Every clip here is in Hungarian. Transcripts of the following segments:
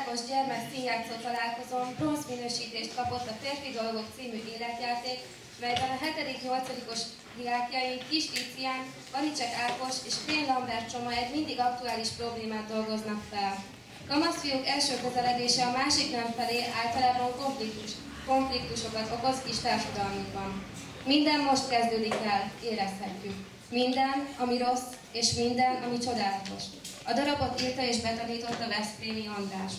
Országos Gyermek-Színjátszó Találkozón bronzminősítést kapott a Férfi Dolgok című életjáték, melyben a 7.-8-os diákjaink Kis Licián, Vanicek Ákos és Krén Lambert Csoma egy mindig aktuális problémát dolgoznak fel. Kamaszfiúk első közeledése a másik nem felé általában konfliktusokat okoz kis társadalmukban. Minden most kezdődik el, érezhetjük. Minden, ami rossz, és minden, ami csodálatos. A darabot írta és betanította Veszprémi András.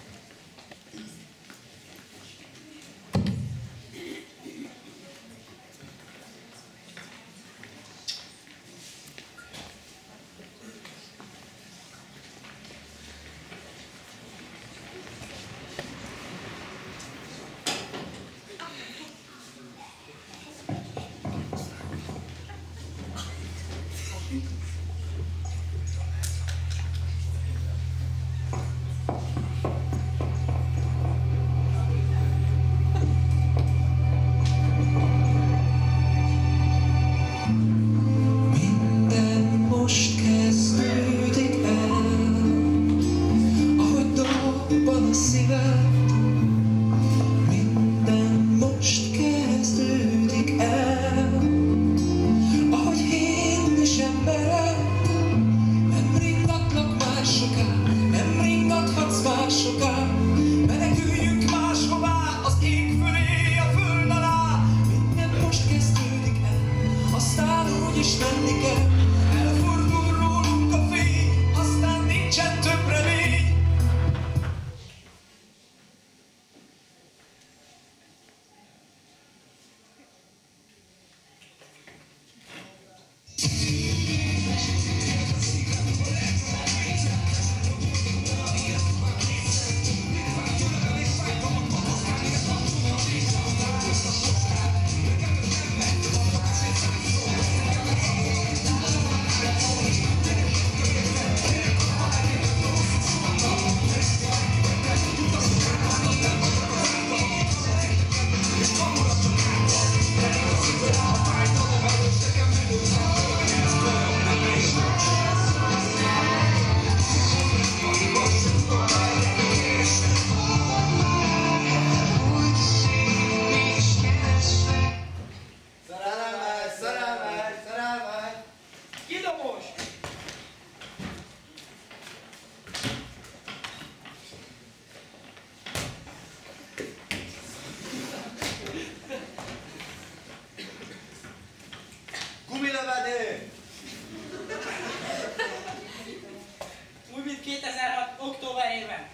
Úgy, mint 2006. októberében.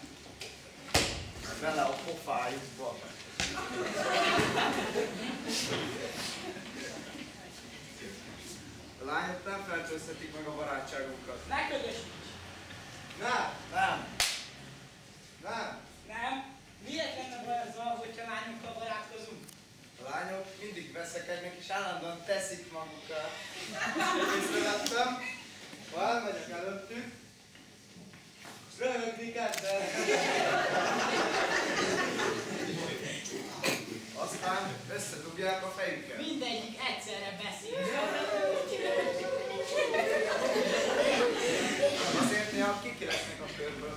Bele a pofájukba. A lányok nem fertőzhetik meg a barátságunkat. Ne ködösíts! Nem. Nem? Miért lenne baj azzal, hogyha lányokkal barátkozunk? A lányok mindig veszekednek és állandóan teszik magukat. Észrevettem, ha elmegyek előttük, és röhögni kezdek. Aztán összedugják a fejüket. Mindegyik egyszerre beszél. Azért néha kikilesznek a körből.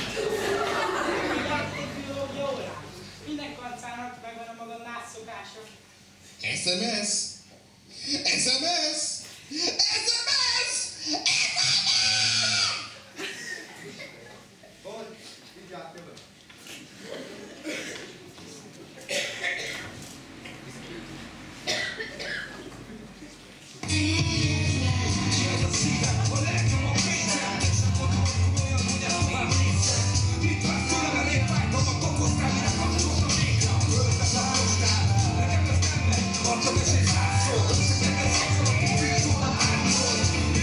Biológia órán. Minden kancának megvan a maga nászokása. SMS! SMS! SMS! Hogy? Vigyázz, jövök.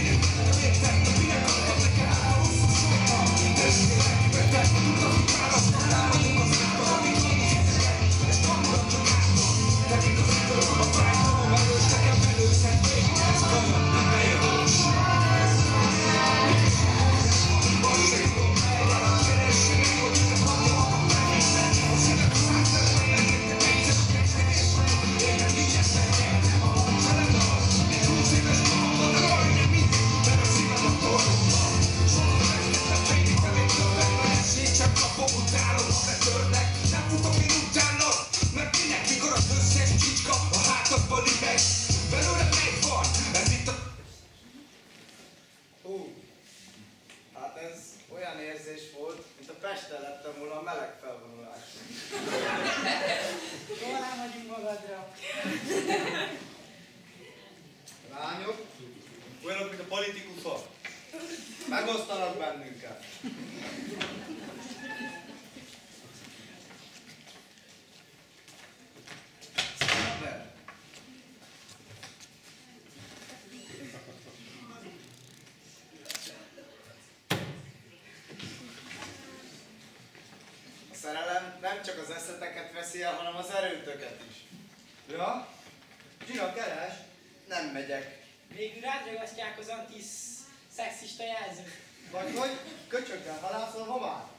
Let's go. Pesten lettem volna a meleg felvonuláson. Jól vagyunk magadra. Lányok, olyanok, mint a politikusok. Megosztanak bennünket. Szabad. A szerelem nem csak az eszeteket veszi el, hanem az erőtöket is. Ja? Gina, keres? Nem megyek. Végül rád ragasztják az antiszexista jelzőt. Vagy hogy köcsöggel halászol hová?